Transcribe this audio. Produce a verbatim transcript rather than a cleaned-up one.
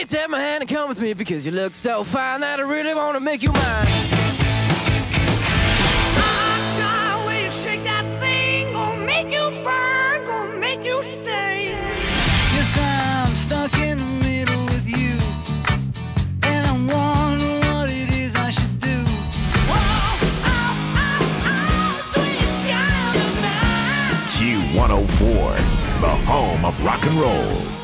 Hey, take my hand and come with me because you look so fine that I really want to make you mine. Ah, will you shake that thing? Gonna make you burn, gonna make you stay. Yes, I'm stuck in the middle with you, and I'm wondering what it is I should do. Whoa, oh, oh, oh, sweet child of mine. Q one oh four, the home of rock and roll.